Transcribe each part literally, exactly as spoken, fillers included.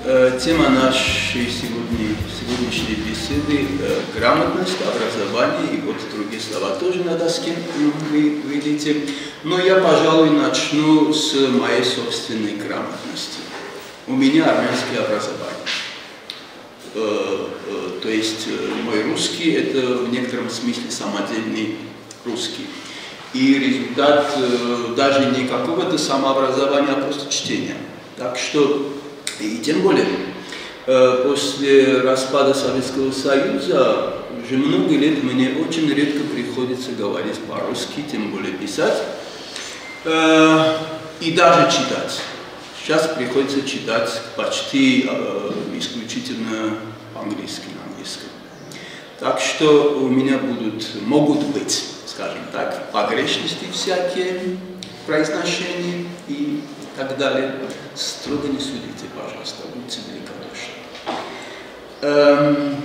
Тема нашей сегодня, сегодняшней беседы – грамотность, образование, и вот другие слова тоже на доске вы видите. Но я, пожалуй, начну с моей собственной грамотности. У меня армянское образование. То есть мой русский – это в некотором смысле самодельный русский. И результат даже не какого-то самообразования, а просто чтения. Так что, и тем более, после распада Советского Союза уже много лет мне очень редко приходится говорить по-русски, тем более писать, и даже читать. Сейчас приходится читать почти исключительно по-английски, на английском. Так что у меня будут, могут быть, скажем так, погрешности всякие в произношении и так далее. Строго не судите, пожалуйста, будьте великодушны.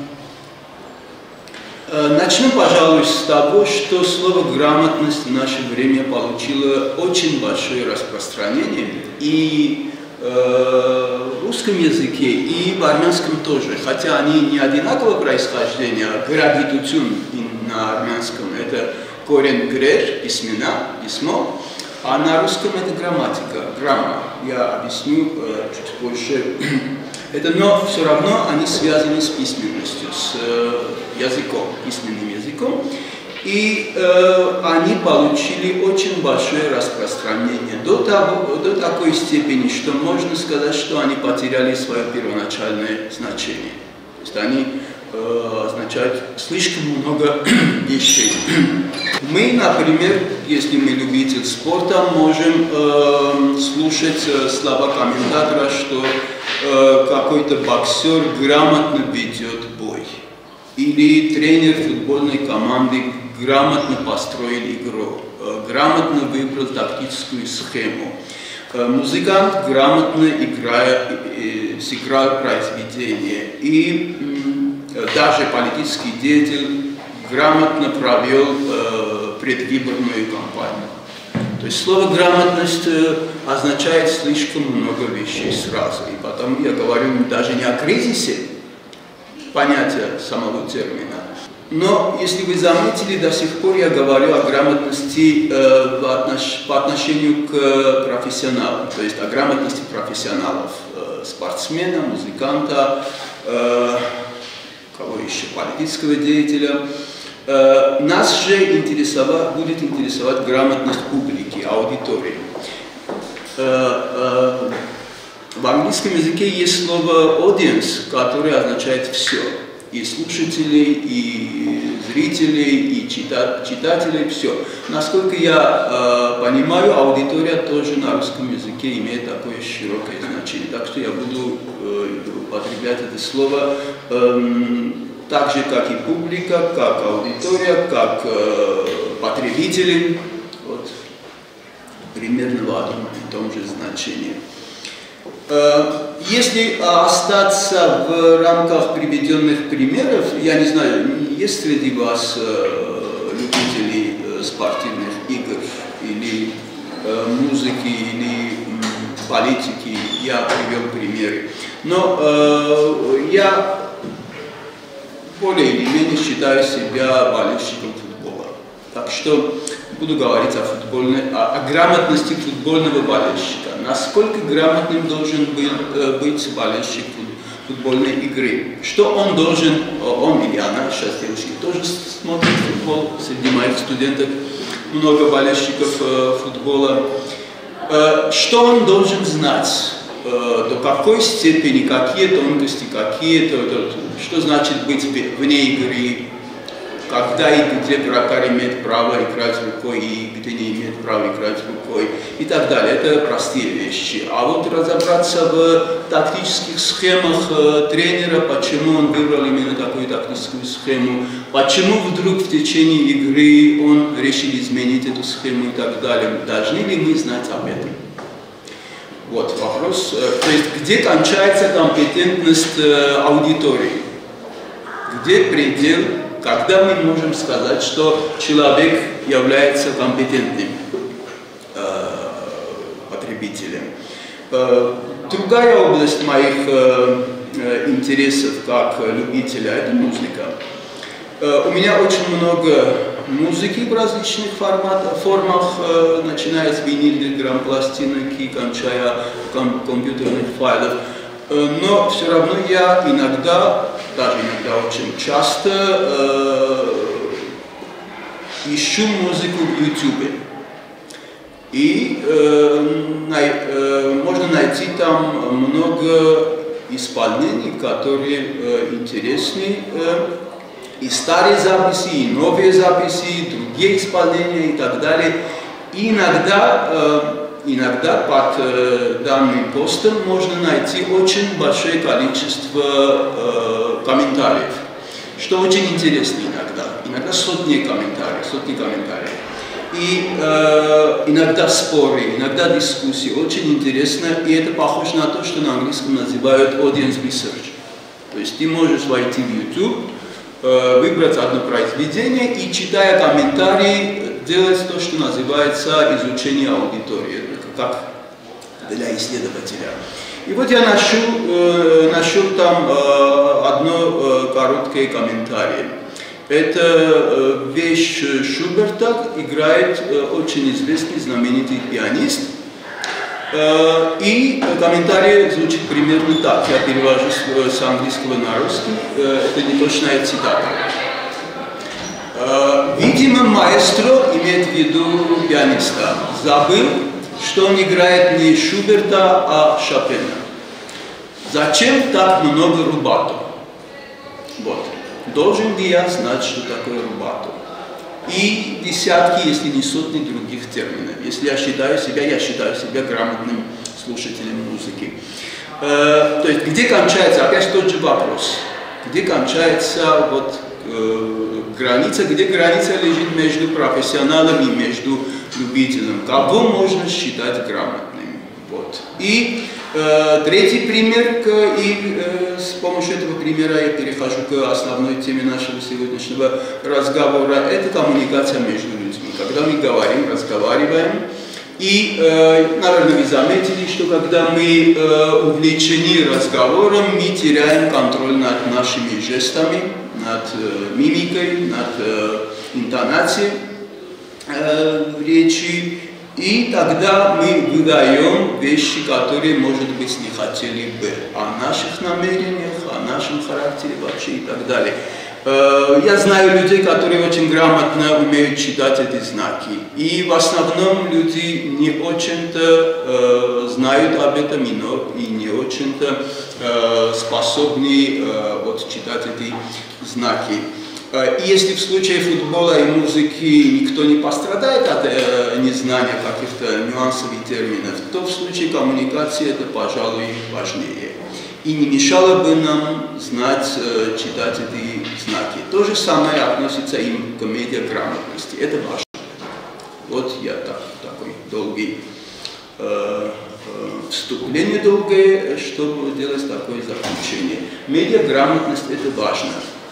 Эм, начну, пожалуй, с того, что слово «грамотность» в наше время получило очень большое распространение и э, в русском языке, и в армянском тоже, хотя они не одинакового происхождения. Градитутюн на армянском – это корень грер, письмена, письмо. А на русском это грамматика, грамма. Я объясню э, чуть позже. Это, но все равно они связаны с письменностью, с э, языком, письменным языком. И э, они получили очень большое распространение до, того, до такой степени, что можно сказать, что они потеряли свое первоначальное значение. То есть они э, означают слишком много вещей. Мы, например, если мы любитель спорта, можем э, слушать э, слова комментатора, что э, какой-то боксер грамотно ведет бой. Или тренер футбольной команды грамотно построил игру, э, грамотно выбрал тактическую схему. Э, музыкант грамотно играя, э, сыграл произведение. И э, даже политический деятель грамотно провел э, предвыборную кампанию. То есть слово «грамотность» э, означает слишком много вещей сразу. И потому я говорю даже не о кризисе понятия самого термина. Но, если вы заметили, до сих пор я говорю о грамотности э, в отнош... по отношению к профессионалам. То есть о грамотности профессионалов. Э, спортсмена, музыканта, э, кого еще, политического деятеля. Нас же интересовать, будет интересовать грамотность публики, аудитории. В английском языке есть слово audience, которое означает все. И слушателей, и зрителей, и чита читателей, все. Насколько я э, понимаю, аудитория тоже на русском языке имеет такое широкое значение. Так что я буду э, употреблять это слово э, так же, как и публика, как аудитория, как э, потребители, вот, примерно в одном и том же значении. Э, если остаться в рамках приведенных примеров, я не знаю, есть среди вас э, любителей э, спортивных игр, или э, музыки, или э, политики, я привел примеры. Но э, я более или менее считаю себя болельщиком футбола. Так что буду говорить о, футбольной, о, о грамотности футбольного болельщика. Насколько грамотным должен был, э, быть болельщик футбольной игры. Что он должен, он или она, сейчас девушки тоже смотрят футбол, среди моих студентов много болельщиков э, футбола. Э, что он должен знать? До какой степени, какие тонкости, какие-то, что значит быть вне игры, когда и где вратарь имеет право играть рукой и где не имеет права играть рукой и так далее. Это простые вещи. А вот разобраться в тактических схемах тренера, почему он выбрал именно такую тактическую схему, почему вдруг в течение игры он решил изменить эту схему и так далее. Должны ли мы знать об этом? Вот вопрос, то есть где кончается компетентность аудитории, где предел, когда мы можем сказать, что человек является компетентным э, потребителем. Э, Другая область моих э, интересов как любителя – это музыка. Э, у меня очень много музыки в различных форматах, формах, э, начиная с винильных грампластинок и кончая ком компьютерных файлов. Э, но все равно я иногда, даже иногда очень часто, э, ищу музыку в ютубе. И э, най, э, можно найти там много исполнений, которые э, интересны. Э, и старые записи, и новые записи, и другие исполнения и так далее. И иногда, э, иногда под э, данным постом можно найти очень большое количество э, комментариев, что очень интересно иногда. Иногда сотни комментариев, сотни комментариев. И э, иногда споры, иногда дискуссии, очень интересно, и это похоже на то, что на английском называют audience research. То есть ты можешь войти в YouTube, э, выбрать одно произведение и, читая комментарии, делать то, что называется изучение аудитории, как для исследователя. И вот я нашел, э, нашел там э, одно э, короткое комментарий. Это вещь Шуберта, играет очень известный, знаменитый пианист. И комментарий звучит примерно так. Я перевожу с английского на русский. Это не точная цитата. Видимо, маэстро, имеет в виду пианиста, забыл, что он играет не Шуберта, а Шопена. Зачем так много рубато? Вот. Должен ли я знать, что такое рубато? И десятки, если не сотни других терминов. Если я считаю себя, я считаю себя грамотным слушателем музыки. Э, то есть, где кончается, опять тот же вопрос, где кончается вот, э, граница, где граница лежит между профессионалом и между любителем, кого можно считать грамотным. Вот. И э, третий пример, и э, с помощью этого примера я перехожу к основной теме нашего сегодняшнего разговора, это коммуникация между людьми. Когда мы говорим, разговариваем, и, э, наверное, вы заметили, что когда мы э, увлечены разговором, мы теряем контроль над нашими жестами, над э, мимикой, над э, интонацией э, речи. И тогда мы выдаем вещи, которые, может быть, не хотели бы, о наших намерениях, о нашем характере вообще и так далее. Я знаю людей, которые очень грамотно умеют читать эти знаки. И в основном люди не очень-то знают об этом и не очень-то способны вот, читать эти знаки. И если в случае футбола и музыки никто не пострадает от э, незнания каких-то нюансов и терминов, то в случае коммуникации это, пожалуй, важнее. И не мешало бы нам знать, э, читать эти знаки. То же самое относится и к медиаграмотности. Это важно. Вот я так, такой долгий э, э, вступление долгое, чтобы делать такое заключение. Медиаграмотность – это важно.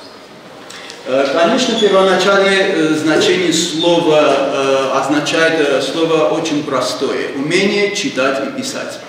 Конечно, первоначальное значение слова э, означает слово очень простое – умение читать и писать.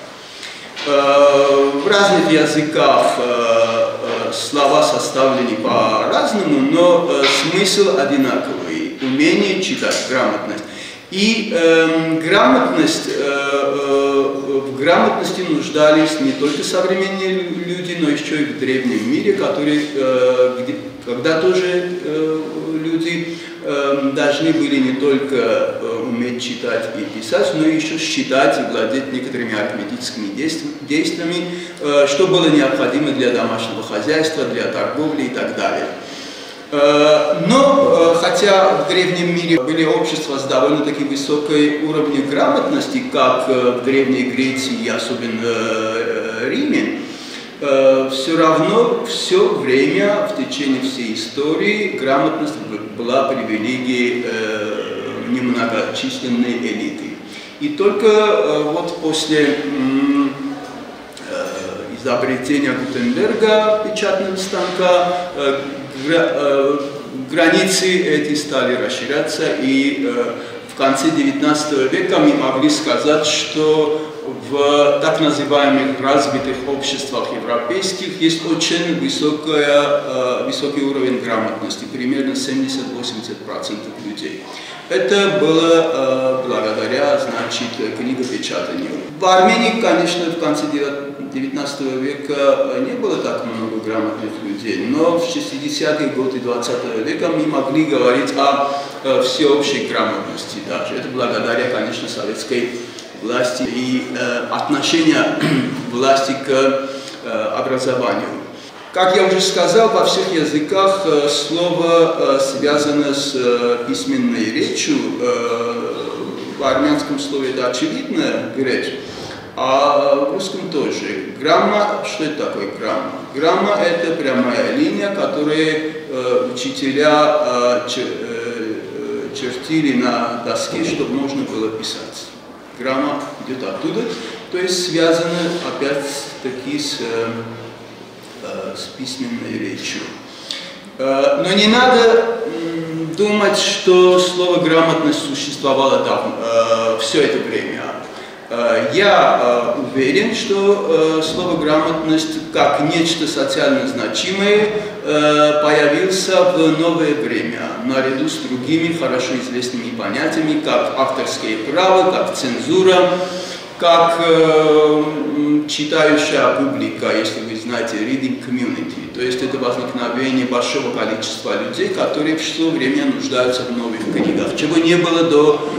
Э, в разных языках э, слова составлены по-разному, но э, смысл одинаковый – умение читать, грамотность. И э, грамотность, э, э, в грамотности нуждались не только современные люди, но еще и в древнем мире, который, э, где, когда тоже э, люди э, должны были не только э, уметь читать и писать, но еще считать и владеть некоторыми арифметическими действиями, э, что было необходимо для домашнего хозяйства, для торговли и так далее. Но, хотя в древнем мире были общества с довольно-таки высокой уровнем грамотности, как в Древней Греции и особенно Риме, все равно все время, в течение всей истории, грамотность была привилегией немногочисленной элиты. И только вот после изобретения Гутенберга печатного станка границы эти стали расширяться, и в конце девятнадцатого века мы могли сказать, что в так называемых развитых обществах европейских есть очень высокая, высокий уровень грамотности, примерно семьдесят-восемьдесят процентов людей. Это было благодаря, значит, книгопечатанию. В Армении, конечно, в конце девятнадцатого века не было так много грамотных людей, но в шестидесятые годы двадцатого века мы могли говорить о всеобщей грамотности даже. Это благодаря, конечно, советской власти и э, отношения власти к э, образованию. Как я уже сказал, во всех языках э, слово э, связано с э, письменной речью. Э, в армянском слове это очевидно, греч, а в русском тоже. Грамма, что это такое грамма? Грамма – это прямая линия, которую э, учителя э, чер, э, чертили на доске, чтобы можно было писать. Грамма идет оттуда, то есть связаны опять-таки с, э, с письменной речью. Э, но не надо э, думать, что слово грамотность существовало там э, все это время. Э, я э, уверен, что э, слово грамотность как нечто социально значимое э, появился в новое время, наряду с другими хорошо известными понятиями, как авторское право, как цензура, как э, читающая публика, если вы знаете, reading community. То есть это возникновение большого количества людей, которые в то время нуждаются в новых книгах, чего не было до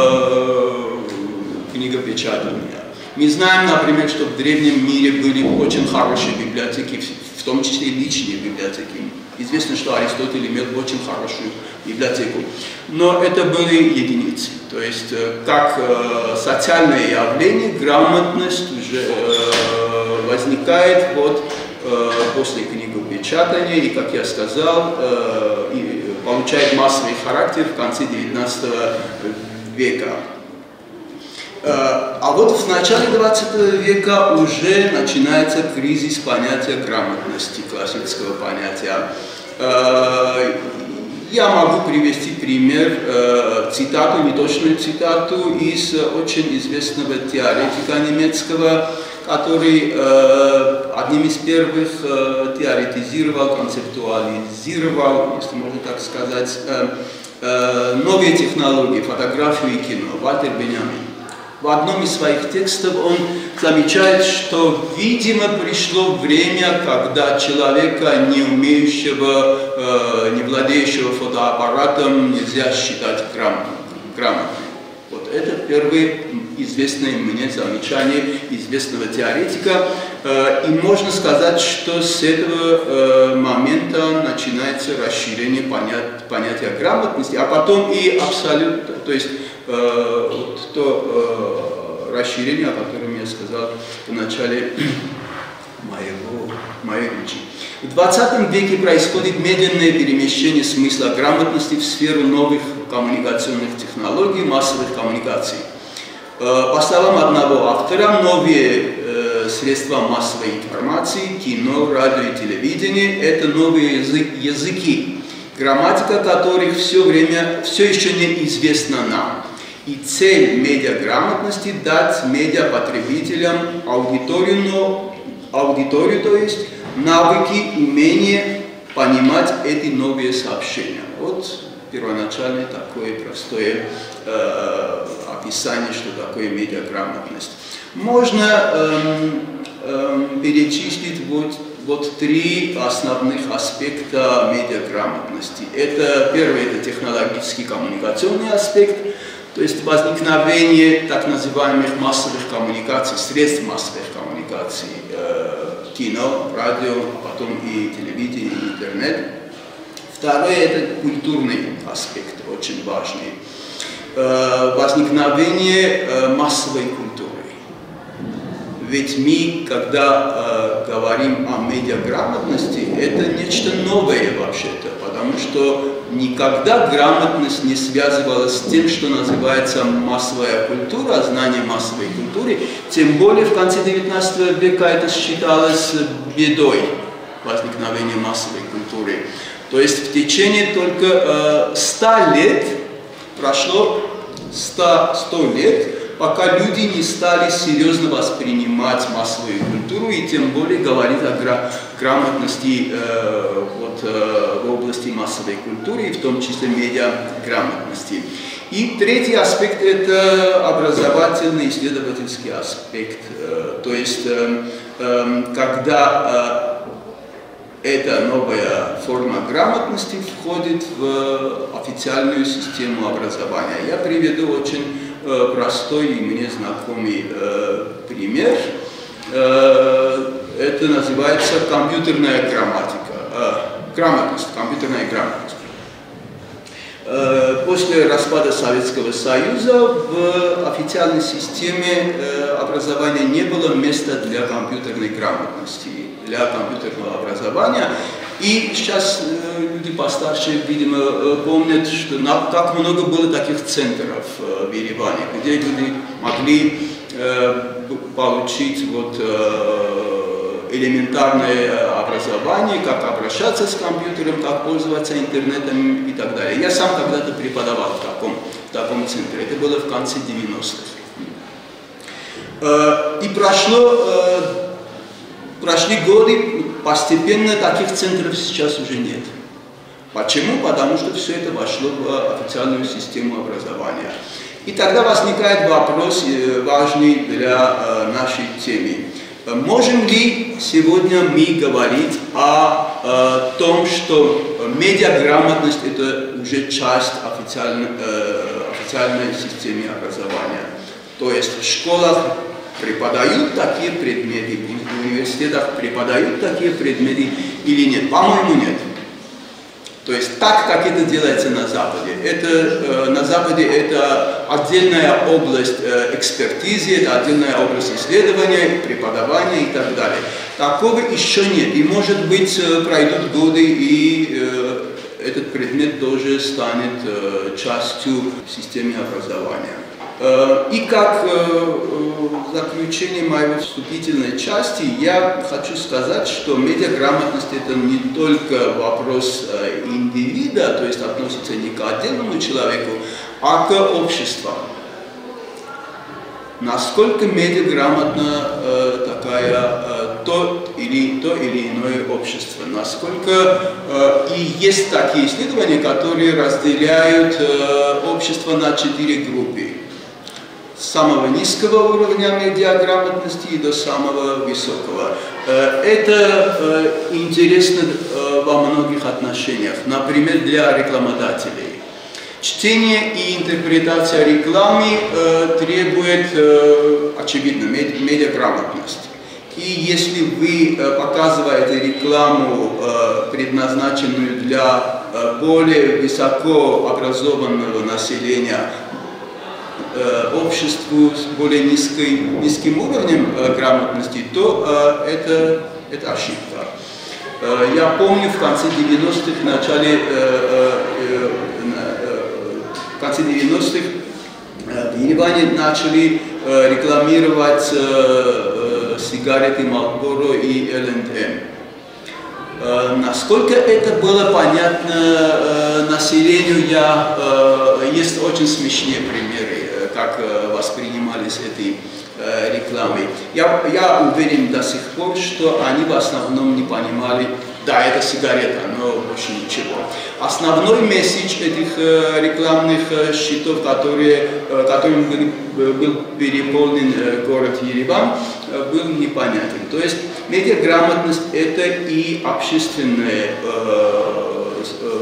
э, книгопечатания. Мы знаем, например, что в древнем мире были очень хорошие библиотеки, в том числе личные библиотеки. Известно, что Аристотель имел очень хорошую библиотеку. Но это были единицы. То есть, как э, социальное явление, грамотность уже э, возникает вот, э, после книгопечатания, и, как я сказал, э, и получает массовый характер в конце девятнадцатого века. А вот в начале двадцатого века уже начинается кризис понятия грамотности, классического понятия. Я могу привести пример, цитату, неточную цитату из очень известного теоретика немецкого, который одним из первых теоретизировал, концептуализировал, если можно так сказать, новые технологии, фотографию и кино, Вальтер Беньямин. В одном из своих текстов он замечает, что, видимо, пришло время, когда человека, не умеющего, э, не владеющего фотоаппаратом, нельзя считать грамотным. Вот это первое известное мне замечание известного теоретика. Э, и можно сказать, что с этого э, момента начинается расширение понят, понятия грамотности, а потом и абсолютно, то есть э, вот то э, расширение, о котором я сказал в начале моего, моей речи. В двадцатом веке происходит медленное перемещение смысла грамотности в сферу новых коммуникационных технологий, массовых коммуникаций. По словам одного автора, новые э, средства массовой информации, кино, радио и телевидение – это новые язык, языки, грамматика которых все время, все еще неизвестна нам. И цель медиаграмотности – дать медиапотребителям аудиторию, но, аудиторию, то есть навыки, умение понимать эти новые сообщения. Вот первоначальное такое простое э, описание, что такое медиаграмотность. Можно э, э, перечислить вот, вот три основных аспекта медиаграмотности. Это, первый – это технологический коммуникационный аспект, то есть возникновение так называемых массовых коммуникаций, средств массовых коммуникаций, э, кино, радио, а потом и телевидение, и интернет. Второе – это культурный аспект, очень важный. Э, возникновение э, массовой культуры. Ведь мы, когда э, говорим о медиаграмотности, это нечто новое вообще-то, потому что никогда грамотность не связывалась с тем, что называется массовая культура, знание массовой культуры. Тем более в конце девятнадцатого века это считалось бедой, возникновения массовой культуры. То есть в течение только ста лет, прошло сто лет, пока люди не стали серьезно воспринимать массовую культуру и тем более говорить о гра грамотности э, вот, э, в области массовой культуры, и в том числе медиаграмотности. И третий аспект – это образовательный исследовательский аспект, э, то есть э, э, когда э, эта новая форма грамотности входит в официальную систему образования. Я приведу очень э, простой и мне знакомый э, пример. Э, это называется компьютерная грамматика. Э, грамотность, компьютерная грамотность. Э, после распада Советского Союза в официальной системе э, образования не было места для компьютерной грамотности, для компьютерного образования. И сейчас э, люди постарше, видимо, э, помнят, что на, как много было таких центров э, в Ереване, где люди могли э, получить вот, э, элементарное образование, как обращаться с компьютером, как пользоваться интернетом и так далее. Я сам когда-то преподавал в таком, в таком центре. Это было в конце девяностых. Э, и прошло... Э, Прошли годы, постепенно таких центров сейчас уже нет. Почему? Потому что все это вошло в официальную систему образования. И тогда возникает вопрос, важный для нашей темы. Можем ли сегодня мы говорить о том, что медиаграмотность – это уже часть официальной, официальной системы образования? То есть в школах преподают такие предметы, в университетах преподают такие предметы или нет? По-моему, нет. То есть так, как это делается на Западе. Это, э, на Западе это отдельная область э, экспертизы, это отдельная область исследования, преподавания и так далее. Такого еще нет. И, может быть, пройдут годы, и э, этот предмет тоже станет э, частью системы образования. И как заключение моей вступительной части я хочу сказать, что медиаграмотность – это не только вопрос индивида, то есть относится не к отдельному человеку, а к обществу. Насколько медиаграмотно такая, то, или, то или иное общество, насколько и есть такие исследования, которые разделяют общество на четыре группы. С самого низкого уровня медиаграмотности и до самого высокого. Это интересно во многих отношениях. Например, для рекламодателей. Чтение и интерпретация рекламы требует, очевидно, медиаграмотности. И если вы показываете рекламу, предназначенную для более высокообразованного населения, обществу с более низкой, низким уровнем э, грамотности, то э, это, это ошибка. Э, я помню, в конце девяностых, в начале э, э, э, в конце девяностых э, в Ереване начали э, рекламировать э, э, сигареты Marlboro и эл энд эм. Э, насколько это было понятно э, населению, я, э, есть очень смешные примеры, как воспринимались этой э, рекламой. Я, я уверен до сих пор, что они в основном не понимали, да, это сигарета, но больше ничего. Основной месседж этих э, рекламных э, щитов, которые, э, которым был, был переполнен э, город Ереван, э, был непонятен. То есть медиаграмотность – это и общественное э, э,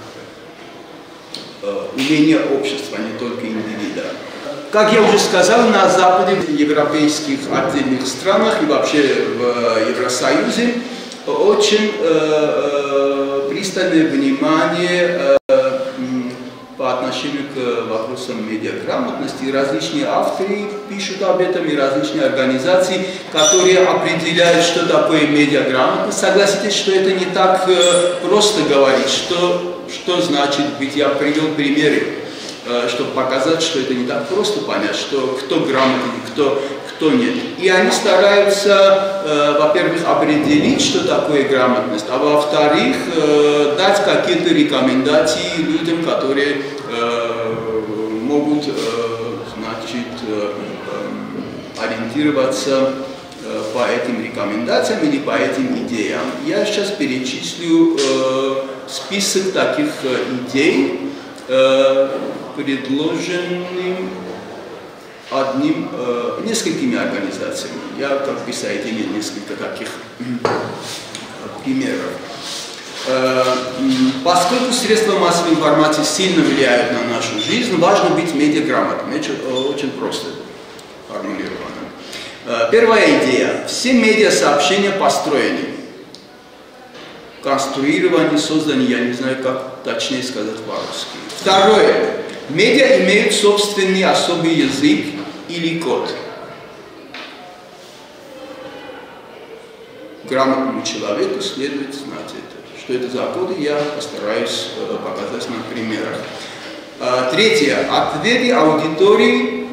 э, умение общества, не только индивида. Как я уже сказал, на Западе, в европейских отдельных странах и вообще в Евросоюзе очень э, э, пристальное внимание э, по отношению к вопросам медиаграмотности. И различные авторы пишут об этом, и различные организации, которые определяют, что такое медиаграмотность. Согласитесь, что это не так э, просто говорить, что, что значит быть. Я привел примеры, чтобы показать, что это не так просто понять, что кто грамотен, кто, кто нет. И они стараются, э, во-первых, определить, что такое грамотность, а во-вторых, э, дать какие-то рекомендации людям, которые э, могут, э, значит, ориентироваться э, по этим рекомендациям или по этим идеям. Я сейчас перечислю э, список таких э, идей, э, предложенным одним, э, несколькими организациями. Я как бы соединил несколько таких э, примеров. Э, поскольку средства массовой информации сильно влияют на нашу жизнь, важно быть медиаграмотным. Это очень просто формулировано. Э, первая идея. Все медиасообщения построены. Конструирование, создание, я не знаю, как точнее сказать по-русски. Второе. Медиа имеют собственный особый язык или код. Грамотному человеку следует знать это. Что это за коды, я постараюсь показать на примерах. Третье. Ответы аудитории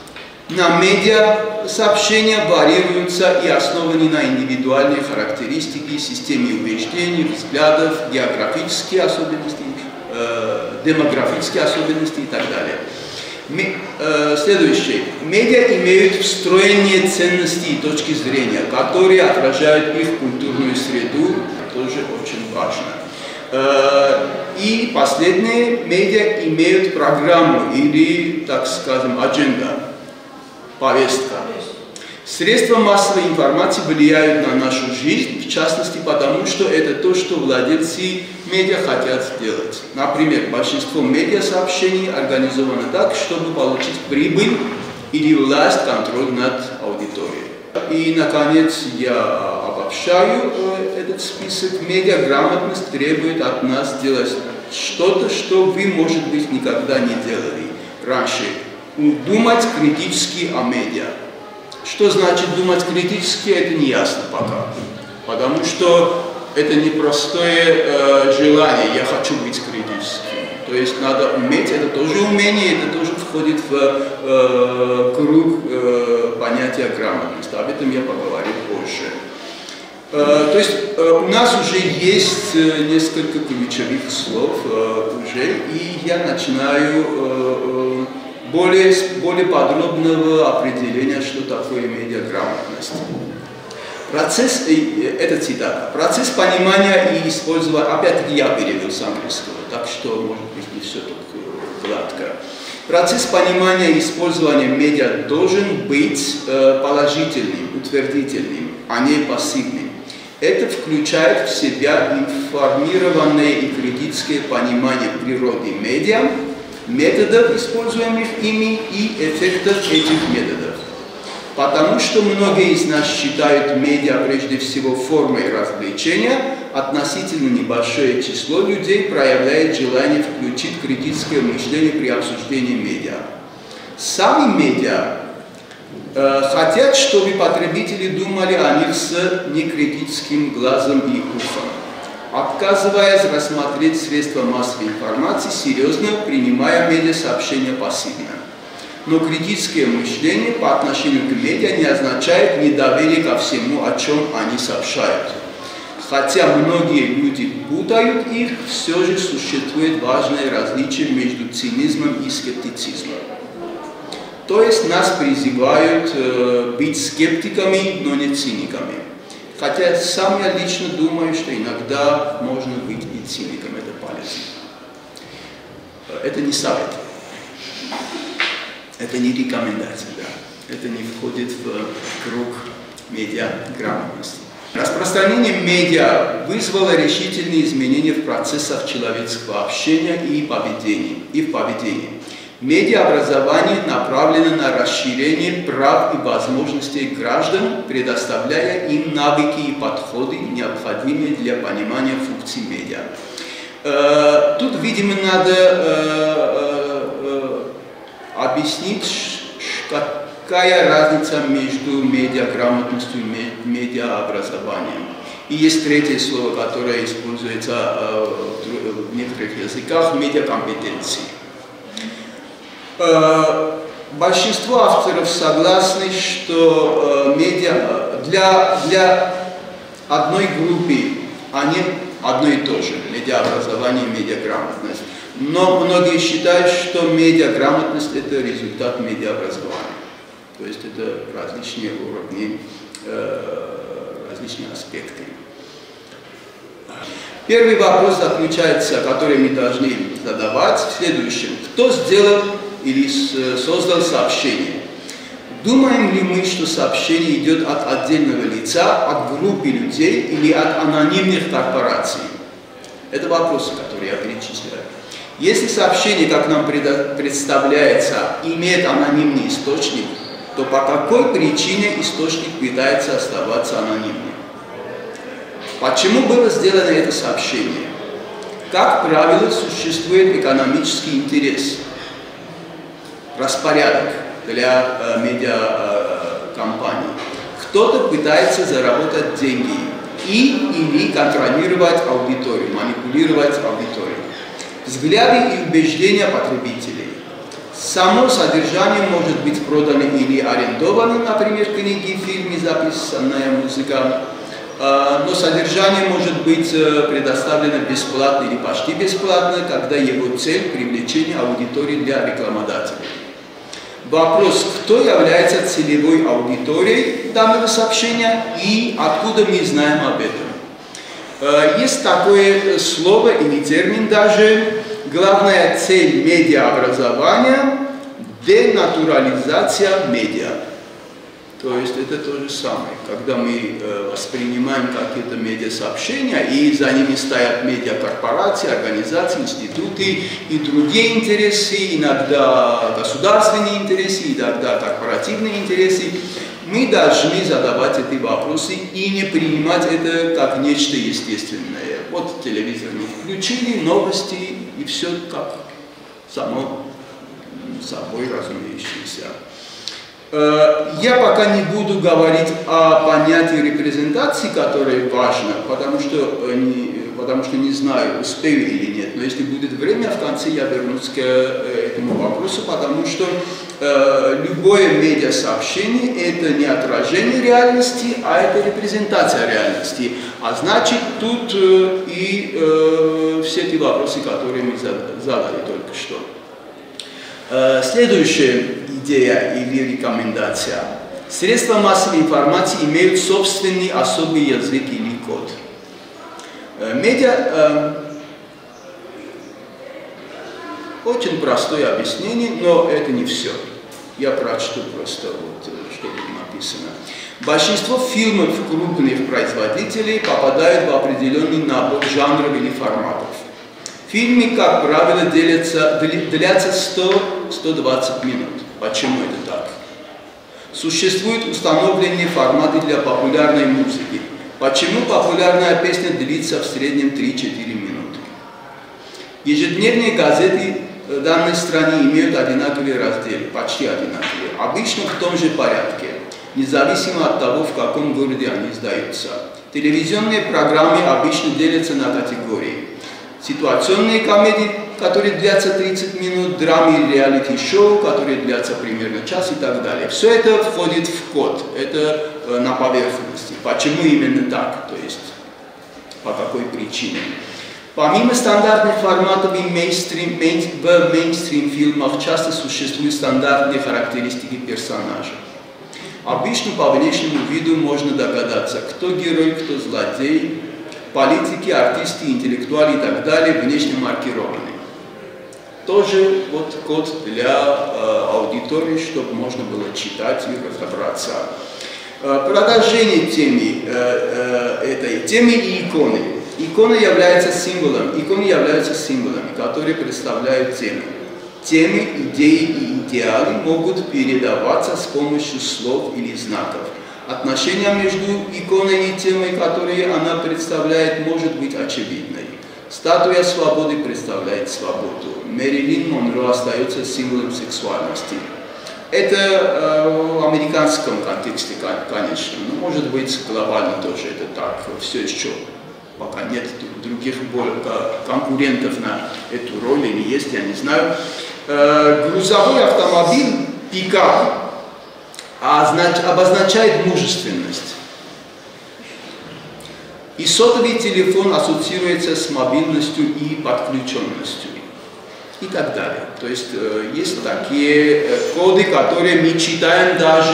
на медиа сообщения варьируются и основаны на индивидуальные характеристики, системе убеждений, взглядов, географические особенности, э, демографические особенности и так далее. Ми, э, следующее. Медиа имеют встроенные ценности и точки зрения, которые отражают их культурную среду, тоже очень важно. Э, и последнее. Медиа имеют программу или, так скажем, адженда. Повестка. Средства массовой информации влияют на нашу жизнь, в частности, потому что это то, что владельцы медиа хотят сделать. Например, большинство медиасообщений организовано так, чтобы получить прибыль или власть, контроль над аудиторией. И, наконец, я обобщаю э, этот список. Медиаграмотность требует от нас сделать что-то, что вы, может быть, никогда не делали раньше. Думать критически о медиа. Что значит думать критически, это не ясно пока. Потому что это непростое э, желание, я хочу быть критическим. То есть надо уметь, это тоже умение, это тоже входит в э, круг э, понятия грамотности. Об этом я поговорю позже. Э, то есть э, у нас уже есть э, несколько ключевых слов э, уже, и я начинаю э, более, более подробного определения, что такое медиаграмотность. Процесс, это цитата, процесс понимания и использования, опять-таки я перевел с английского, так что может быть не все так гладко. Процесс понимания и использования медиа должен быть э, положительным, утвердительным, а не пассивным. Это включает в себя информированное и критическое понимание природы медиа, методов, используемых ими, и эффектов этих методов. Потому что многие из нас считают медиа прежде всего формой развлечения, относительно небольшое число людей проявляет желание включить критическое мышление при обсуждении медиа. Сами медиа э, хотят, чтобы потребители думали о них с некритическим глазом и ухом, отказываясь рассмотреть средства массовой информации серьезно, принимая медиасообщения пассивно. Но критическое мышление по отношению к медиа не означает недоверие ко всему, о чем они сообщают. Хотя многие люди путают их, все же существует важное различие между цинизмом и скептицизмом. То есть нас призывают э, быть скептиками, но не циниками. Хотя сам я лично думаю, что иногда можно быть и циником, это полезно. Это не совет. Это не рекомендация, да. Это не входит в круг медиаграмотности. Распространение медиа вызвало решительные изменения в процессах человеческого общения и поведения. И в поведении. Медиаобразование направлено на расширение прав и возможностей граждан, предоставляя им навыки и подходы, необходимые для понимания функций медиа. Тут, видимо, надо объяснить, какая разница между медиаграмотностью и медиаобразованием. И есть третье слово, которое используется в некоторых языках – медиакомпетенции. Большинство авторов согласны, что медиа для, для одной группы они одно и то же – медиаобразование и медиаграмотность. Но многие считают, что медиаграмотность – это результат медиаобразования. То есть это различные уровни, различные аспекты. Первый вопрос заключается, который мы должны задавать, в следующем. Кто сделал или создал сообщение? Думаем ли мы, что сообщение идет от отдельного лица, от группы людей или от анонимных корпораций? Это вопросы, которые я перечисляю. Если сообщение, как нам представляется, имеет анонимный источник, то по какой причине источник пытается оставаться анонимным? Почему было сделано это сообщение? Как правило, существует экономический интерес, распорядок для э, медиакомпаний. Э, Кто-то пытается заработать деньги и или контролировать аудиторию, манипулировать аудиторией. Взгляды и убеждения потребителей. Само содержание может быть продано или арендовано, например, книги, фильмы, записанная музыка. Но содержание может быть предоставлено бесплатно или почти бесплатно, когда его цель – привлечение аудитории для рекламодателей. Вопрос, кто является целевой аудиторией данного сообщения и откуда мы знаем об этом. Есть такое слово или термин даже, главная цель медиаобразования – денатурализация медиа. То есть это то же самое, когда мы э, воспринимаем какие-то медиасообщения, и за ними стоят медиакорпорации, организации, институты и другие интересы, иногда государственные интересы, иногда корпоративные интересы, мы должны задавать эти вопросы и не принимать это как нечто естественное. Вот телевизор мы включили, новости, и все как само собой разумеющееся. Я пока не буду говорить о понятии репрезентации, которое важно, потому что, не, потому что не знаю, успею или нет. Но если будет время, в конце я вернусь к этому вопросу, потому что э, любое медиасообщение – это не отражение реальности, а это репрезентация реальности. А значит, тут э, и э, все те вопросы, которые мы задали только что. Э, следующее. Идея или рекомендация. Средства массовой информации имеют собственный особый язык или код. Медиа э, очень простое объяснение, но это не все. Я прочту просто, вот, что тут написано. Большинство фильмов крупных производителей попадают в определенный набор жанров или форматов. Фильмы, как правило, делятся, длятся сто — сто двадцать минут. Почему это так? Существуют установленные форматы для популярной музыки. Почему популярная песня длится в среднем три-четыре минуты? Ежедневные газеты в данной стране имеют одинаковые разделы, почти одинаковые, обычно в том же порядке, независимо от того, в каком городе они издаются. Телевизионные программы обычно делятся на категории. Ситуационные комедии, которые длятся тридцать минут, драмы и реалити-шоу, которые длятся примерно час и так далее. Все это входит в код, это э, на поверхности. Почему именно так? То есть, по какой причине? Помимо стандартных форматов в мейнстрим-фильмах часто существуют стандартные характеристики персонажа. Обычно по внешнему виду можно догадаться, кто герой, кто злодей. Политики, артисты, интеллектуалы и так далее внешне маркированы. Тоже вот код для э, аудитории, чтобы можно было читать и разобраться. Э, продолжение темы, э, э, этой темы и иконы. Икона является символом, иконы являются символами, которые представляют темы. Темы, идеи и идеалы могут передаваться с помощью слов или знаков. Отношение между иконой и темой, которые она представляет, может быть очевидной. Статуя свободы представляет свободу. Мэрилин Монро остается символом сексуальности. Это э, в американском контексте, конечно, но может быть глобально тоже это так. Все еще пока нет других конкурентов на эту роль, или есть, я не знаю. Э, грузовой автомобиль, пикап, обозначает мужественность. И сотовый телефон ассоциируется с мобильностью и подключенностью. и так далее. То есть есть такие коды, которые мы читаем даже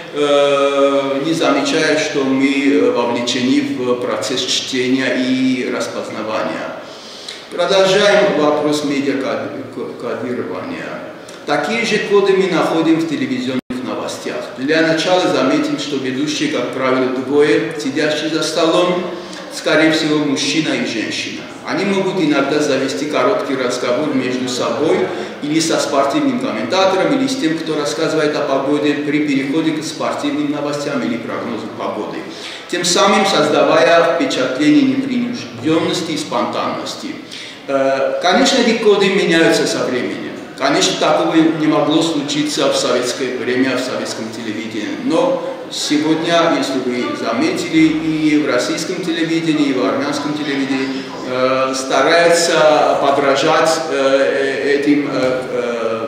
не замечая, что мы вовлечены в процесс чтения и распознавания. Продолжаем вопрос медиакодирования. Такие же коды мы находим в телевизионных новостях. Для начала заметим, что ведущие, как правило, двое, сидящие за столом, скорее всего, мужчина и женщина. Они могут иногда завести короткий разговор между собой или со спортивным комментатором, или с тем, кто рассказывает о погоде при переходе к спортивным новостям или прогнозу погоды, тем самым создавая впечатление непринужденности и спонтанности. Конечно, эти коды меняются со временем. Конечно, такого не могло случиться в советское время, в советском телевидении, но сегодня, если вы заметили, и в российском телевидении, и в армянском телевидении э, стараются подражать э, этим э, э,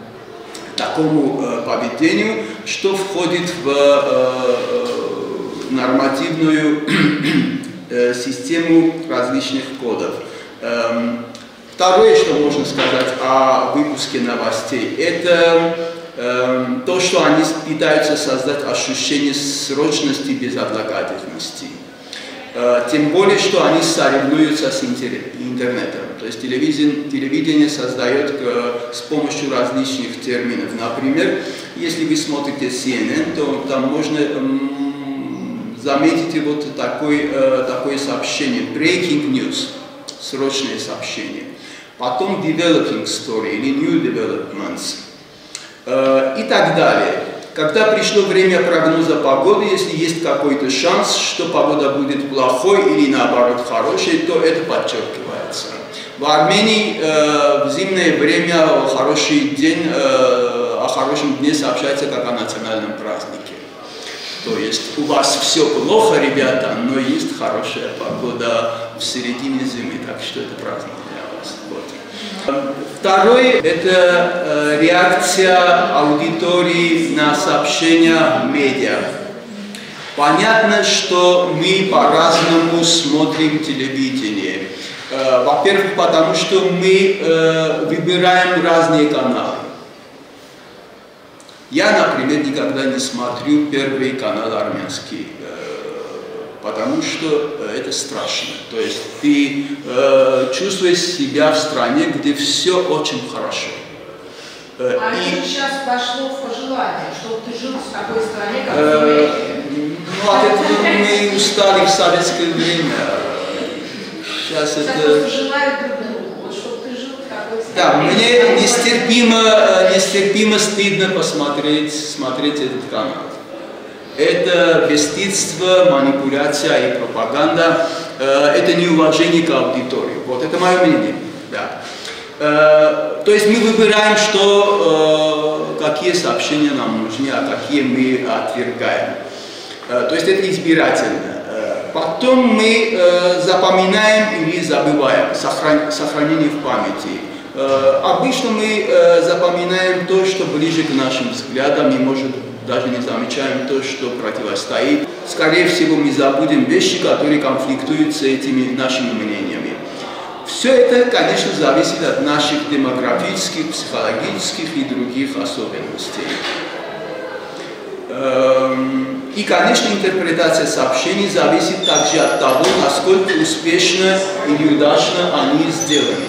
такому э, поведению, что входит в э, нормативную э, систему различных кодов. Э, второе, что можно сказать о выпуске новостей, это то, что они пытаются создать ощущение срочности и безотлагательности. Тем более, что они соревнуются с интернетом. То есть телевидение, телевидение создает с помощью различных терминов. Например, если вы смотрите си эн эн, то там можно заметить вот такое, такое сообщение breaking news, срочное сообщение. Потом developing story или new developments. И так далее. Когда пришло время прогноза погоды, если есть какой-то шанс, что погода будет плохой или наоборот хорошей, то это подчеркивается. В Армении э, в зимнее время хороший день, э, о хорошем дне сообщается как о национальном празднике. То есть у вас все плохо, ребята, но есть хорошая погода в середине зимы, так что это праздник для вас. Вот. Второе – это э, реакция аудитории на сообщения медиа. Понятно, что мы по-разному смотрим телевидение. Э, Во-первых, потому что мы э, выбираем разные каналы. Я, например, никогда не смотрю первый канал армянский. Потому что это страшно. То есть ты э, чувствуешь себя в стране, где все очень хорошо. Э, а и... это сейчас пошло в пожелание, чтобы ты жил в такой стране, как э, Ну, от этого мы устали в советское время. Сейчас, сейчас это... желают друг другу, вот, чтобы ты жил в такой стране. Да, мне нестерпимо, нестерпимо стыдно посмотреть смотреть этот канал. Это бесстыдство, манипуляция и пропаганда, это неуважение к аудитории. Вот это мое мнение. Да. То есть мы выбираем, что, какие сообщения нам нужны, а какие мы отвергаем. То есть это избирательно. Потом мы запоминаем или забываем, сохранение в памяти. Обычно мы запоминаем то, что ближе к нашим взглядам и может даже не замечаем то, что противостоит. Скорее всего, мы забудем вещи, которые конфликтуют с этими нашими мнениями. Все это, конечно, зависит от наших демографических, психологических и других особенностей. И, конечно, интерпретация сообщений зависит также от того, насколько успешно или удачно они сделаны.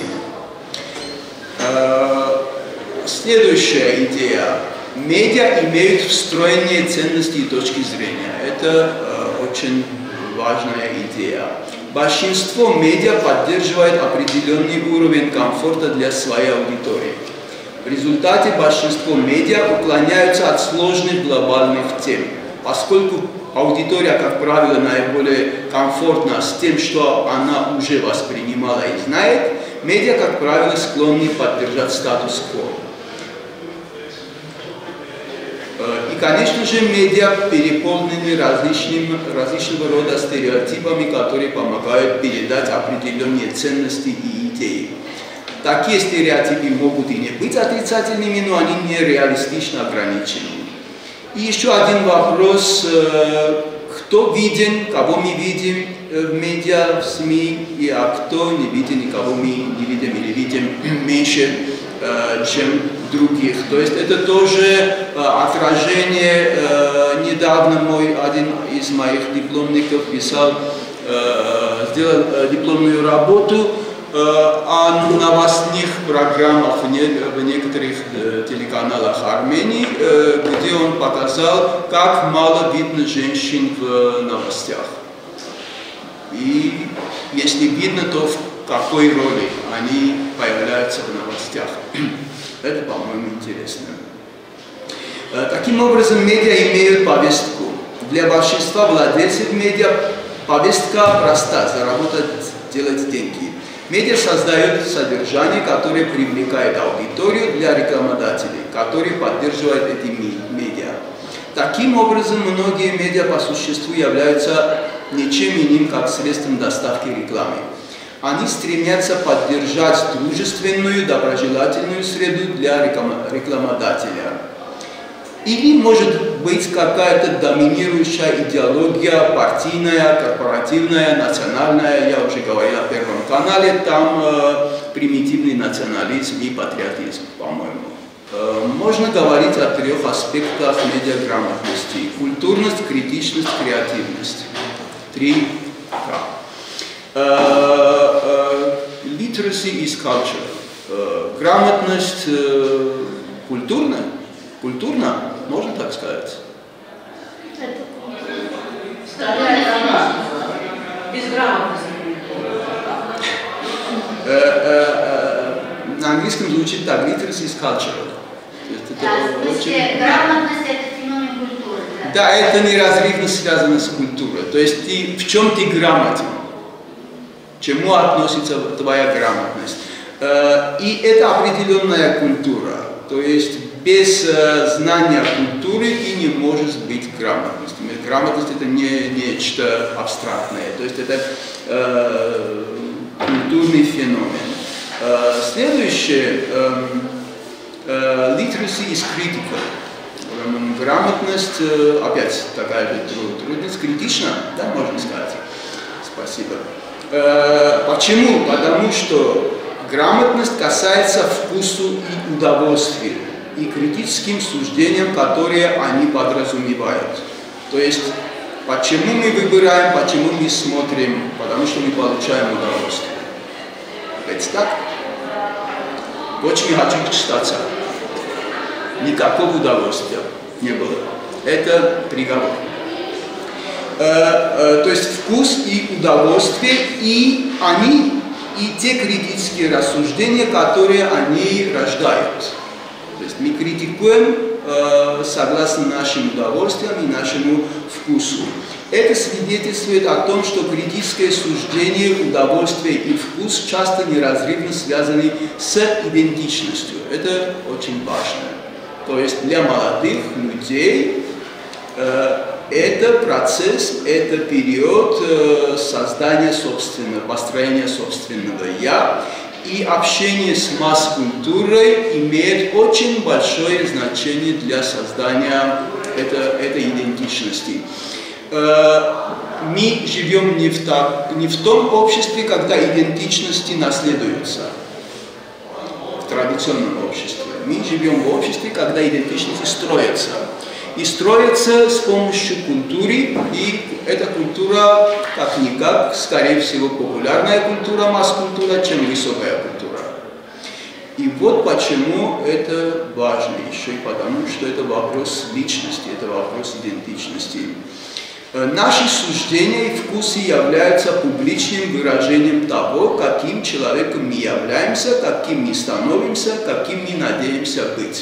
Следующая идея. Медиа имеют встроенные ценности и точки зрения. Это э, очень важная идея. Большинство медиа поддерживает определенный уровень комфорта для своей аудитории. В результате большинство медиа уклоняются от сложных глобальных тем, поскольку аудитория, как правило, наиболее комфортна с тем, что она уже воспринимала и знает, медиа, как правило, склонны поддержать статус-кво. И, конечно же, медиа переполнены различным, различного рода стереотипами, которые помогают передать определенные ценности и идеи. Такие стереотипы могут и не быть отрицательными, но они не реалистично ограничены. И еще один вопрос. Кто виден, кого мы видим в медиа, в СМИ, и а кто не виден, и кого мы не видим или видим меньше. чем других. То есть это тоже отражение. Недавно мой, один из моих дипломников писал, сделал дипломную работу о новостных программах в некоторых телеканалах Армении, где он показал, как мало видно женщин в новостях. И если видно, то в какой роли они появляются в новостях. Это, по-моему, интересно. Таким образом, медиа имеют повестку. Для большинства владельцев медиа повестка проста – заработать, делать деньги. Медиа создают содержание, которое привлекает аудиторию для рекламодателей, которые поддерживают эти медиа. Таким образом, многие медиа по существу являются ничем иным, как средством доставки рекламы. Они стремятся поддержать дружественную, доброжелательную среду для рекламодателя. Или может быть какая-то доминирующая идеология, партийная, корпоративная, национальная. Я уже говорил о Первом канале, там э, примитивный национализм и патриотизм, по-моему. Э, можно говорить о трех аспектах медиаграмотности: культурность, критичность, креативность. Три К. Literacy is culture. Э, грамотность э, культурная. Культурно, можно так сказать? На английском звучит так: literacy is cultural. Грамотность – это феномен культуры. Да, это неразрывно связано с культурой. То есть ты, в чем ты грамотен? К чему относится твоя грамотность? И это определенная культура. То есть без э, знания культуры и не может быть грамотности. Грамотность – это не нечто абстрактное, то есть это э, культурный феномен. Э, следующее, э, э, literacy is critical. Грамотность, э, опять такая же трудность, критична, да, можно сказать. Спасибо. Э, почему? Потому что грамотность касается вкусу и удовольствия, и критическим суждениям, которые они подразумевают. То есть, почему мы выбираем, почему мы смотрим, потому что мы получаем удовольствие. Ведь так? Очень хочу читаться. Никакого удовольствия не было. Это приговор. Э, э, то есть, вкус и удовольствие, и они, и те критические рассуждения, которые они рождают. То есть мы критикуем э, согласно нашим удовольствиям и нашему вкусу. Это свидетельствует о том, что критическое суждение, удовольствие и вкус часто неразрывно связаны с идентичностью. Это очень важно. То есть для молодых людей э, это процесс, это период э, создания собственного, построения собственного «я». И общение с масс-культурой имеет очень большое значение для создания это, этой идентичности. Мы живем не в, так, не в том обществе, когда идентичности наследуются, в традиционном обществе. Мы живем в обществе, когда идентичности строятся. И строятся с помощью культуры, и эта культура, как-никак, скорее всего, популярная культура, масс-культура, чем высокая культура. И вот почему это важно еще, и потому что это вопрос личности, это вопрос идентичности. Наши суждения и вкусы являются публичным выражением того, каким человеком мы являемся, каким мы становимся, каким мы надеемся быть.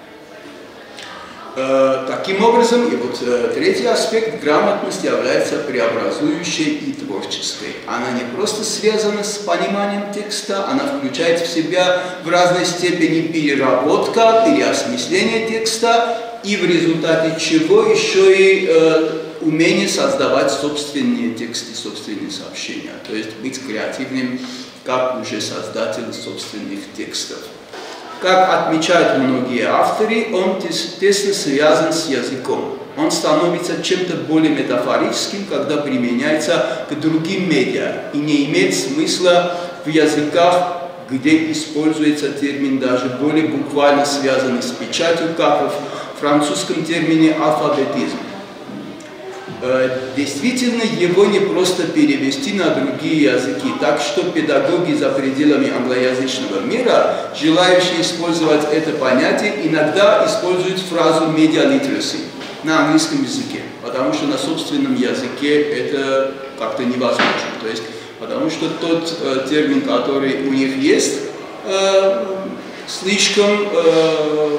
Таким образом, и вот третий аспект, грамотность является преобразующей и творческой. Она не просто связана с пониманием текста, она включает в себя в разной степени переработка, переосмысление текста, и в результате чего еще и э, умение создавать собственные тексты, собственные сообщения. То есть быть креативным, как уже создатель собственных текстов. Как отмечают многие авторы, он тесно связан с языком. Он становится чем-то более метафорическим, когда применяется к другим медиа и не имеет смысла в языках где используется термин даже более буквально связанный с печатью, как в французском термине «алфавитизм». Действительно, его не просто перевести на другие языки, так что педагоги за пределами англоязычного мира, желающие использовать это понятие, иногда используют фразу «media literacy» на английском языке, потому что на собственном языке это как-то невозможно. То есть, потому что тот э, термин, который у них есть, э, слишком э,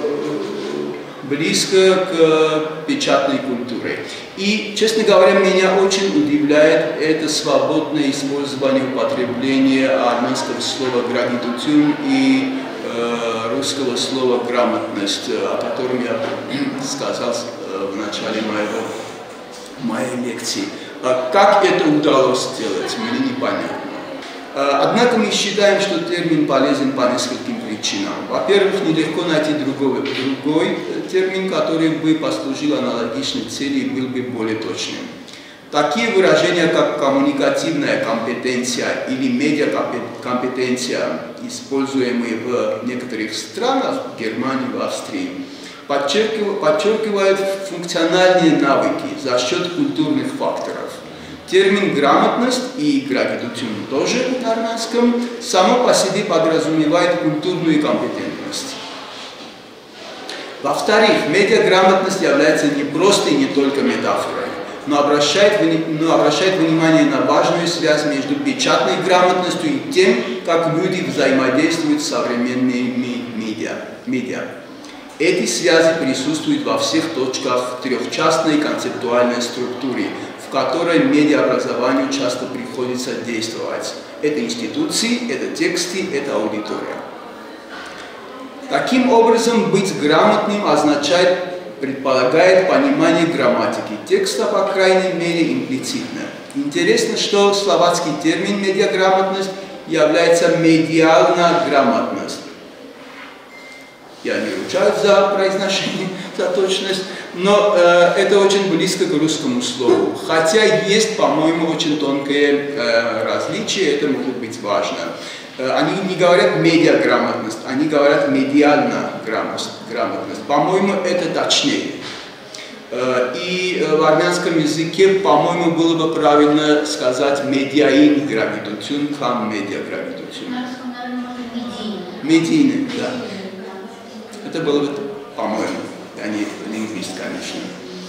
близко к печатной культуре. И, честно говоря, меня очень удивляет это свободное использование употребления армянского слова «гратитюд» и э, русского слова «грамотность», о котором я сказал э, в начале моего, моей лекции. Как это удалось сделать, мне непонятно. Однако мы считаем, что термин полезен по нескольким причинам. Во-первых, нелегко найти другой, другой термин, который бы послужил аналогичной цели и был бы более точным. Такие выражения, как коммуникативная компетенция или медиакомпетенция, используемые в некоторых странах, в Германии, в Австрии, подчеркивают функциональные навыки за счет культурных факторов. Термин «грамотность» и «гратитюд» тоже на армянском само по себе подразумевает культурную компетентность. Во-вторых, медиаграмотность является не просто и не только метафорой, но обращает, но обращает внимание на важную связь между печатной грамотностью и тем, как люди взаимодействуют с современными медиа. медиа. Эти связи присутствуют во всех точках трехчастной концептуальной структуры, в которой медиаобразованию часто приходится действовать. Это институции, это тексты, это аудитория. Таким образом, быть грамотным означает, предполагает понимание грамматики текста, по крайней мере, имплицитно. Интересно, что словацкий термин «медиаграмотность» является «медиальная грамотность». Я не ручаюсь за произношение, за точность, но э, это очень близко к русскому слову. Хотя есть, по-моему, очень тонкое э, различие, это может быть важно. Э, они не говорят медиаграмотность, они говорят медиальная грамотность. По-моему, это точнее. Э, и э, в армянском языке, по-моему, было бы правильно сказать медиаин гратитюд, чем медиагратитюд. Медийный, да. Это было бы, по-моему, я не лингвист, конечно.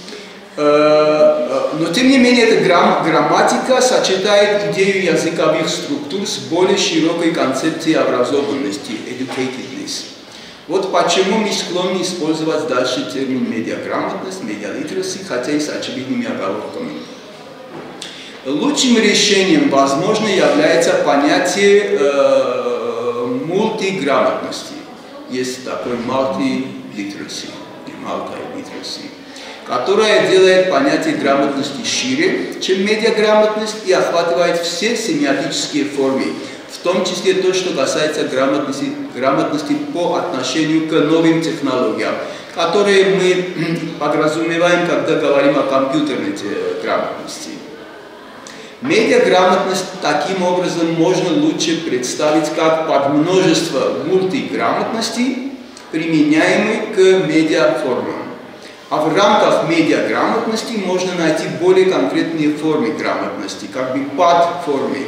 Но, тем не менее, эта грамм, грамматика сочетает идею языковых структур с более широкой концепцией образованности, educatedness. Вот почему мы склонны использовать дальше термин медиаграмотность, media literacy, хотя и с очевидными оговорками. Лучшим решением, возможно, является понятие э, мультиграмотности. Есть такой multi-literacy, multi-literacy, которая делает понятие грамотности шире, чем медиаграмотность, и охватывает все семиотические формы, в том числе то, что касается грамотности, грамотности по отношению к новым технологиям, которые мы подразумеваем, когда говорим о компьютерной грамотности. Медиаграмотность таким образом можно лучше представить как подмножество мультиграмотности, применяемой к медиаформам. А в рамках медиаграмотности можно найти более конкретные формы грамотности, как бы подформы.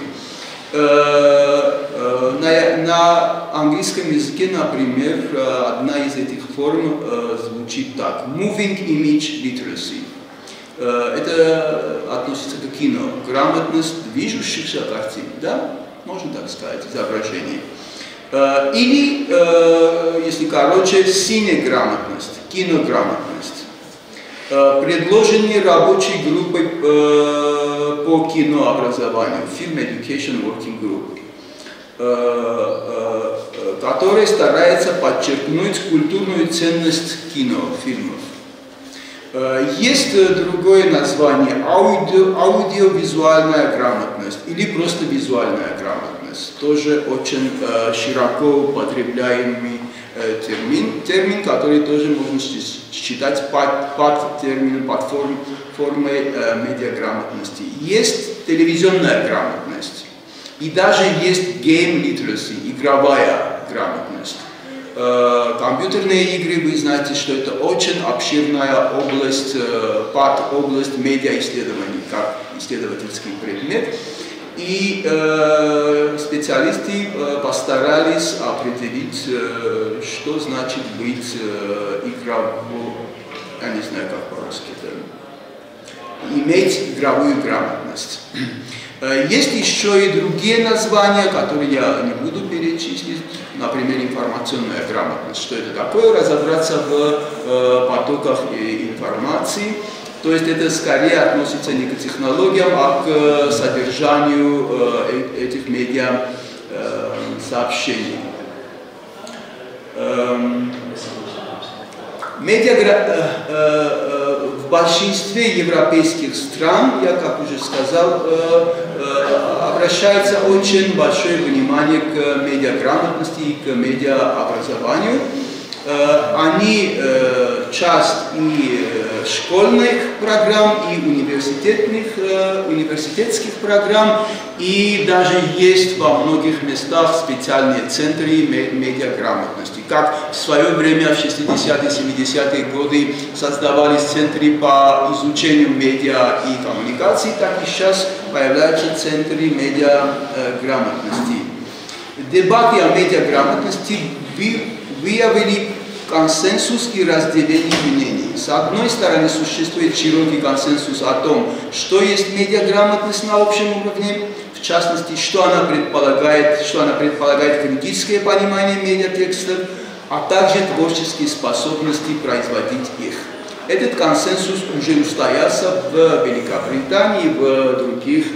На, на английском языке, например, одна из этих форм звучит так: Moving Image Literacy. Это относится к кино. Грамотность движущихся картин, да? Можно так сказать, изображение. Или, если короче, синеграмотность, кинограмотность. Предложение рабочей группой по кинообразованию, Film Education Working Group, которая старается подчеркнуть культурную ценность кинофильмов. Есть другое название – аудио, аудиовизуальная грамотность или просто визуальная грамотность. Тоже очень э, широко употребляемый э, термин, термин, который тоже можно считать под, под термином, под форм, формой э, медиаграмотности. Есть телевизионная грамотность. И даже есть game literacy, игровая грамотность. Компьютерные игры, вы знаете, что это очень обширная область, под область медиаисследований, как исследовательский предмет. И э, специалисты э, постарались определить, э, что значит быть э, игровым, я не знаю, как по-русски это, иметь игровую грамотность. Есть еще и другие названия, которые я не буду перечислить, например, информационная грамотность. Что это такое? Разобраться в э, потоках информации. То есть это скорее относится не к технологиям, а к содержанию э, этих медиа э, сообщений. Эм, медиа э, э, в большинстве европейских стран, я как уже сказал, э, э, обращается очень большое внимание к медиаграмотности и к медиаобразованию. Э, они э, часть и э, школьных программ, и университетных, э, университетских программ, и даже есть во многих местах специальные центры медиаграмотности. Как в свое время, в шестидесятые, семидесятые годы, создавались центры по изучению медиа и коммуникаций, так и сейчас появляются центры медиаграмотности. Дебаты о медиаграмотности выявили консенсус и разделение мнений. С одной стороны, существует широкий консенсус о том, что есть медиаграмотность на общем уровне, в частности, что она предполагает, что она предполагает критическое понимание медиатекстов, а также творческие способности производить их. Этот консенсус уже устоялся в Великобритании, в других,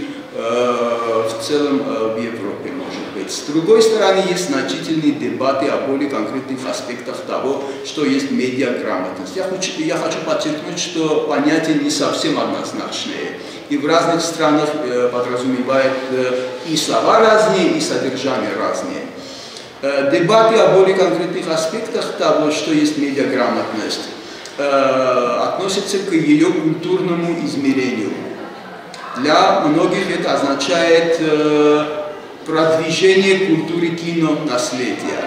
э, в целом э, в Европе, может быть. С другой стороны, есть значительные дебаты о более конкретных аспектах того, что есть медиаграмотность. Я хочу, я хочу подчеркнуть, что понятия не совсем однозначные. И в разных странах э, подразумевает э, и слова разные, и содержание разные. Э, дебаты о более конкретных аспектах того, что есть медиаграмотность, э, относятся к ее культурному измерению. Для многих это означает э, продвижение культуры кинонаследия.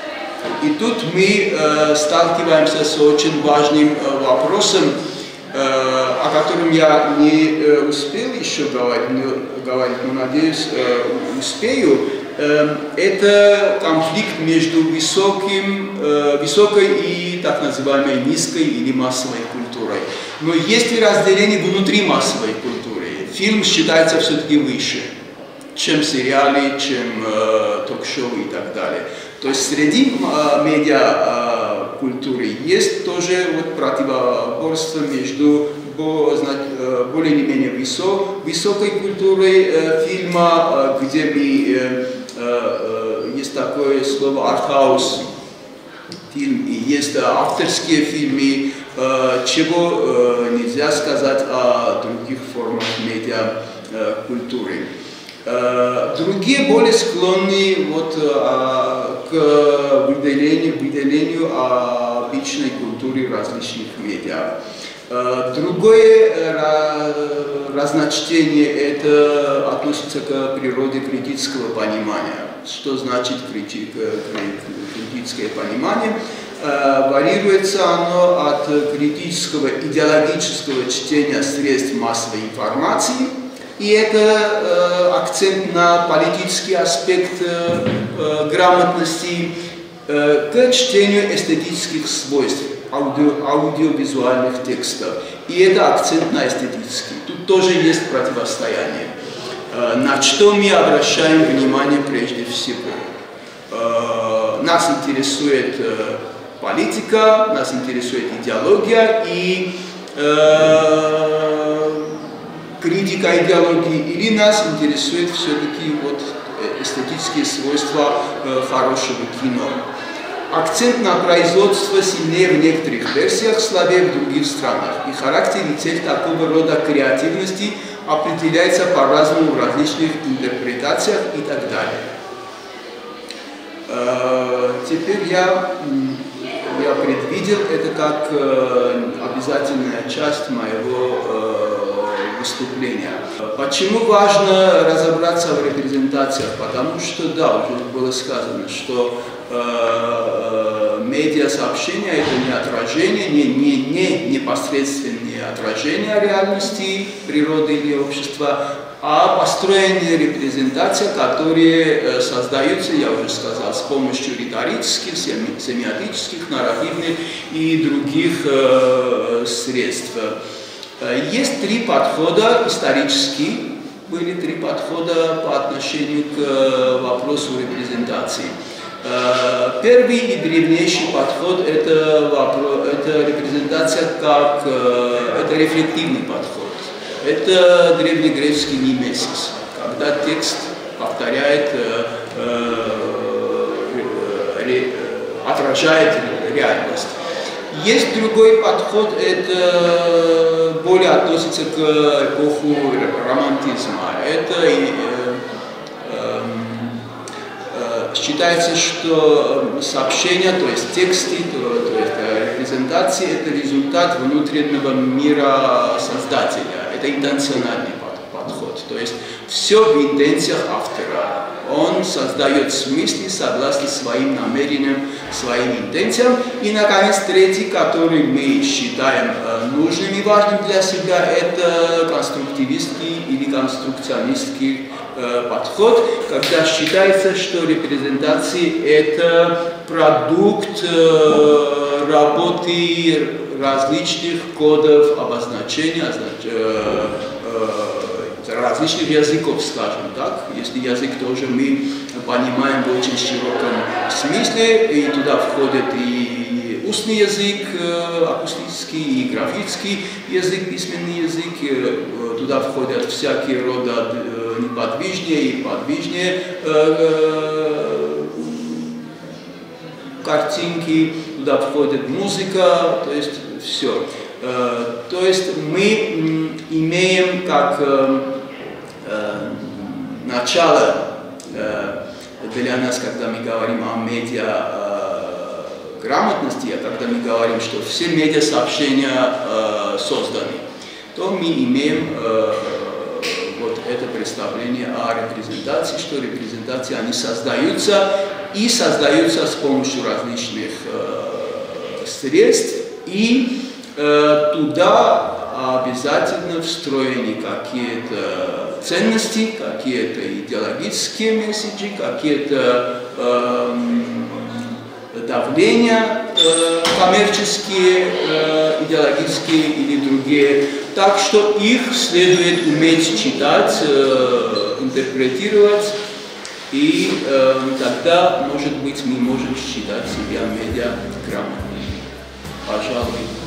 И тут мы э, сталкиваемся с очень важным э, вопросом, э, о котором я не э, успел еще говорить, но, говорить, но надеюсь, э, успею. Э, это конфликт между высоким, э, высокой и так называемой низкой или массовой культурой. Но есть и разделение внутри массовой культуры. Фильм считается все-таки выше, чем сериалы, чем э, ток-шоу и так далее. То есть среди э, медиа-культуры э, есть тоже вот, противоборство между бо, знать, э, более не менее высок, высокой культурой э, фильма, э, где мы, э, э, есть такое слово артхаус фильм, и есть э, авторские фильмы, э, чего э, нельзя сказать о других формах медиа-культуры. Э, другие более склонны вот, э, к выделению, выделению обычной культуры различных медиа. Э, другое э, разночтение это относится к природе критического понимания. Что значит критик, критическое понимание? Э, варьируется оно от критического идеологического чтения средств массовой информации, и это э, акцент на политический аспект э, э, грамотности, э, к чтению эстетических свойств аудио, аудиовизуальных текстов. И это акцент на эстетический. Тут тоже есть противостояние. Э, на что мы обращаем внимание прежде всего? Э, нас интересует э, политика, нас интересует идеология и э, критика идеологии, или нас интересует все-таки вот эстетические свойства э, хорошего кино. Акцент на производство сильнее в некоторых версиях, слабее в других странах. И характер и цель такого рода креативности определяется по-разному в различных интерпретациях и так далее. Э, теперь я, я предвидел это как э, обязательная часть моего э, выступления. Почему важно разобраться в репрезентациях? Потому что, да, уже было сказано, что э, медиасообщение это не отражение, не, не, не непосредственное отражение реальности природы или общества, а построенные репрезентации, которые создаются, я уже сказал, с помощью риторических, семиотических, нарративных и других э, средств. Есть три подхода исторические, были три подхода по отношению к вопросу репрезентации. Первый и древнейший подход – это, вопрос, это репрезентация как это рефлективный подход. Это древнегреческий мимесис, когда текст повторяет, э, э, отражает реальность. Есть другой подход, это более относится к эпоху романтизма. Это э, э, э, считается, что сообщения, то есть тексты, то, то есть репрезентации – это результат внутреннего мира создателя. Это интенциональный подход, то есть все в интенциях автора. Он создает смыслы согласно своим намерениям, своим интенциям. И, наконец, третий, который мы считаем нужным и важным для себя, это конструктивистский или конструкционистский подход, когда считается, что репрезентации – это продукт работы различных кодов обозначения, различных языков, скажем так. Если язык тоже мы понимаем в очень широком смысле, и туда входит и устный язык, акустический, и графический язык, письменный язык, туда входят всякие рода неподвижные и подвижные картинки, туда входит музыка, то есть все. То есть мы имеем как начало для нас, когда мы говорим о медиа грамотности, а когда мы говорим, что все медиасообщения созданы, то мы имеем вот это представление о репрезентации, что репрезентации они создаются и создаются с помощью различных средств, и э, туда обязательно встроены какие-то ценности, какие-то идеологические месседжи, какие-то э, давления э, коммерческие, э, идеологические или другие. Так что их следует уметь читать, э, интерпретировать, и э, тогда, может быть, мы можем считать себя медиаграмотными. Пожалуй.